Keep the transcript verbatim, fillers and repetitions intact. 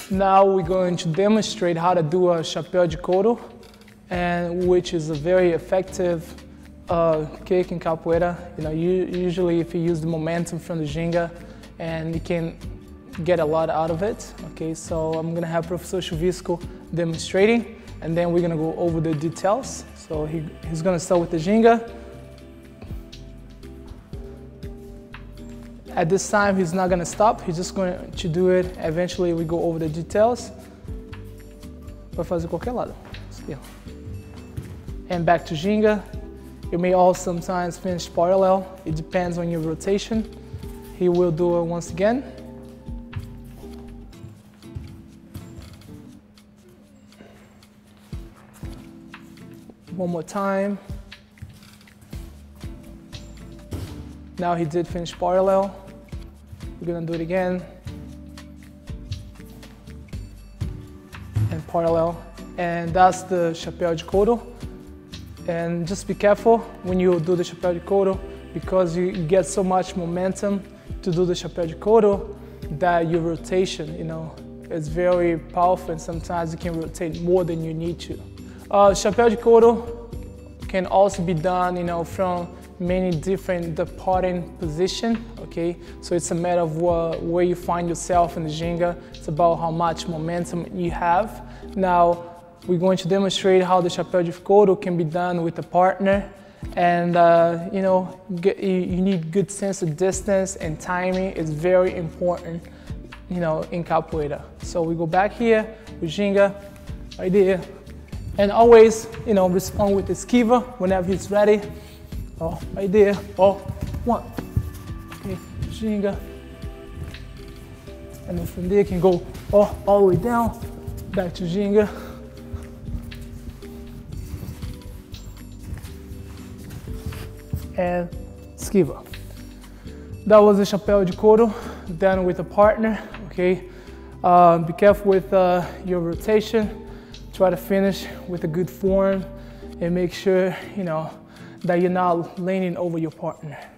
Now we're going to demonstrate how to do a chapéu de couro, and which is a very effective uh, kick in capoeira. You know, you, usually if you use the momentum from the ginga, and you can get a lot out of it. Okay, so I'm gonna have Professor Chuvisco demonstrating, and then we're gonna go over the details. So he, he's gonna start with the ginga. At this time, he's not gonna stop. He's just going to do it. Eventually, we go over the details. Vai fazer qualquer lado. And back to ginga. You may also sometimes finish parallel. It depends on your rotation. He will do it once again. One more time. Now he did finish parallel. We're gonna do it again. And parallel. And that's the chapéu de couro. And just be careful when you do the chapéu de couro, because you get so much momentum to do the chapéu de couro that your rotation, you know, is very powerful, and sometimes you can rotate more than you need to. Uh, chapéu de couro can also be done, you know, from many different departing position, okay? So it's a matter of uh, where you find yourself in the ginga. It's about how much momentum you have. Now, we're going to demonstrate how the chapéu de couro can be done with a partner. And, uh, you know, get, you, you need good sense of distance, and timing is very important, you know, in capoeira. So we go back here with ginga, right there. And always, you know, respond with esquiva whenever he's ready. Oh, right there. Oh, one. Okay, ginga. And then from there you can go oh, all the way down, back to ginga. And esquiva. That was the chapéu de couro done with a partner, okay? Uh, be careful with uh, your rotation. Try to finish with a good form, and make sure, you know, that you're not leaning over your partner.